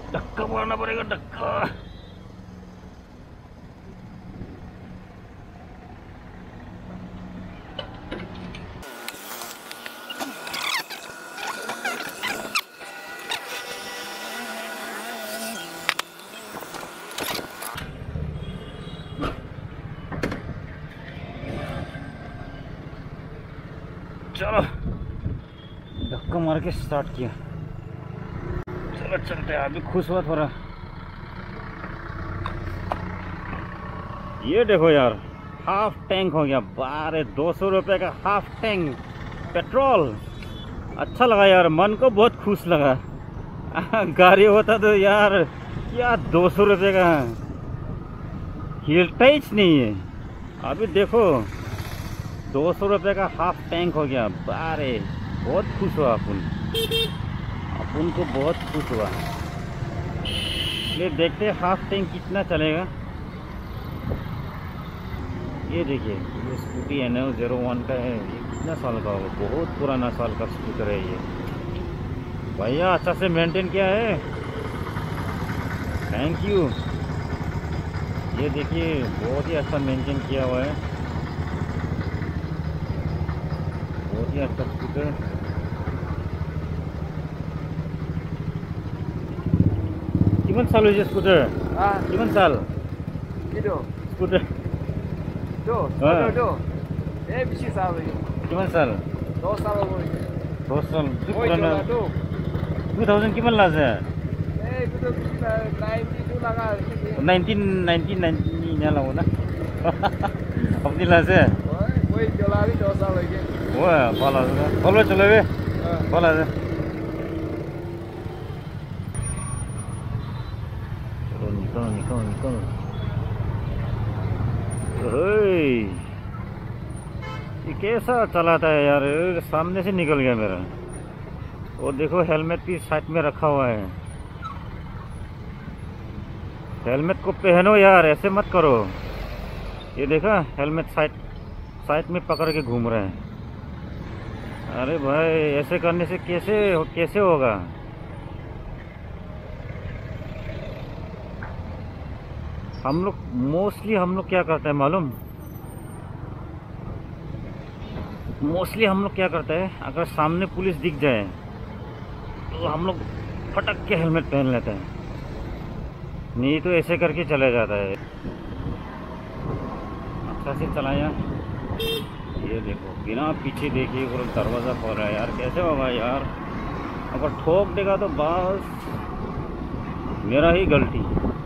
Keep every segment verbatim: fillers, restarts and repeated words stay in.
धक्का मारना पड़ेगा, धक्का। चलो, धक्का मार के स्टार्ट किया। चलो चलते हैं, अभी खुश हुआ थोड़ा। ये देखो यार, हाफ टैंक हो गया। बारह दो सौ रुपये का हाफ टैंक पेट्रोल। अच्छा लगा यार, मन को बहुत खुश लगा। गाड़ी होता तो यार क्या दो सौ रुपये का हिलता ही नहीं है। अभी देखो दो सौ रुपये का हाफ टैंक हो गया। बारे बहुत खुश हुआ अपन अपन को बहुत खुश हुआ। ये देखते हैं हाफ टैंक कितना चलेगा। ये देखिए, ये scooty N O zero one का है। ये कितना साल का होगा, बहुत पुराना साल का स्कूटर है ये। भैया अच्छा से मेंटेन किया है, थैंक यू। ये देखिए बहुत ही अच्छा मेंटेन किया हुआ है, बहुत ही अच्छा स्कूटर। कितने साल हो स्कूटर? हाँ कितने साल स्कूटर? दो दो दो eh bisi साल कितने साल? दो साल हो गए। दो साल पुराना। टू थाउजेंड कितने लाज है? eh itu tuh ninety two लगा nineteen nineteen nineteen nya lagu ना। अपनी लाज है वही चला भी दो साल लगे। वो बोला बोलो चलो बे बोला दे। चलो निकलो निकलो निकलो। ये कैसा चलाता है यार, सामने से निकल गया मेरा। और देखो हेलमेट भी साइड में रखा हुआ है। हेलमेट को पहनो यार, ऐसे मत करो। ये देखा हेलमेट साइड साइड में पकड़ के घूम रहे हैं। अरे भाई ऐसे करने से कैसे कैसे होगा। हम लोग मोस्टली हम लोग क्या करते हैं मालूम? मोस्टली हम लोग क्या करते हैं, अगर सामने पुलिस दिख जाए तो हम लोग फटक के हेलमेट पहन लेते हैं, नहीं तो ऐसे करके चला जाता है। अच्छा से चलाया। ये देखो बिना पीछे देखे वो दरवाज़ा खोल रहा है यार, कैसे होगा यार। अगर ठोक देगा तो बस मेरा ही गलती।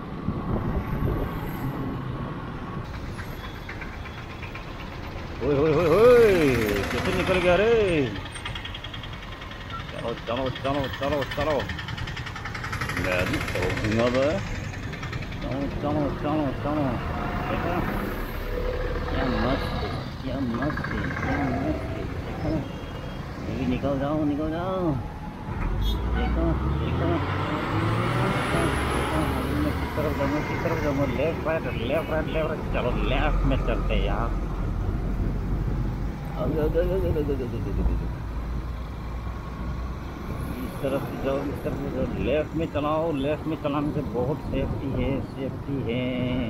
ओए ओए ओए ओए कैसे निकल गया रे। चलो चलो चलो चलो चलो, मैं भी ठोकूंगा बे। चलो चलो चलो चलो, देखा क्या मस्त क्या मस्त क्या मस्त। देखो ये भी निकल जाओ निकल जाओ। देखो देखो किस तरफ जाऊँ किस तरफ जाऊँ, left right left right left right. चलो लेफ्ट में चलते हैं यार। इस तरफ से जाओ इस तरफ से जाओ, लेफ्ट में चलाओ। लेफ्ट में चलाने से बहुत सेफ्टी है सेफ्टी है।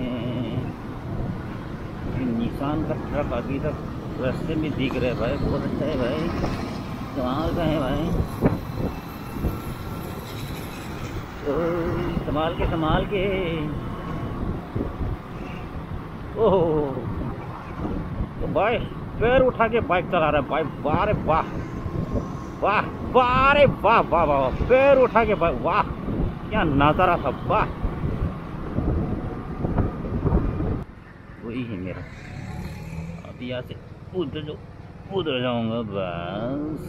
निशान का ट्रक अभी तक रास्ते में दिख रहा है भाई, बहुत अच्छा है भाई, कमाल का है भाई। संभाल के संभाल के। ओह तो भाई पैर उठा के बाइक चला रहा है भाई। वाह रे वाह वाह वाह रे वाह वाह वाह, पैर उठा के बाइक, वाह क्या नजारा था, वाह। वही है मेरा। अब यहाँ से उधर जो उधर जाऊंगा बस।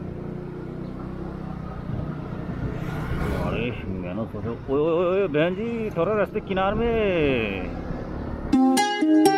अरे मैंने सोचा ओए ओए ओए बहन जी थोड़ा रास्ते किनार में।